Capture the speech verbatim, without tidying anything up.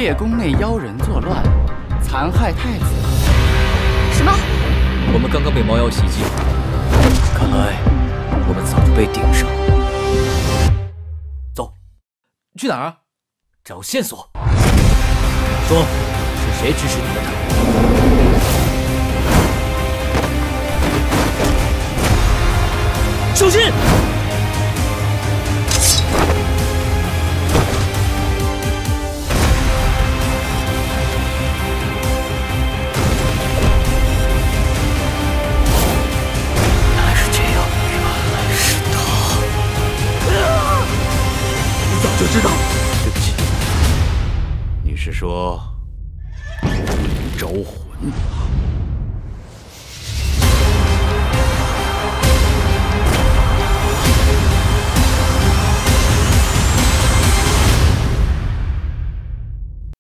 烈宫内妖人作乱，残害太子。 什么？ 我们刚刚被猫妖袭击，看来我们早就被盯上了。走， 去哪儿？ 找线索。说，是谁指使你们的？小心！ 就知道， 对不起，你是说招魂？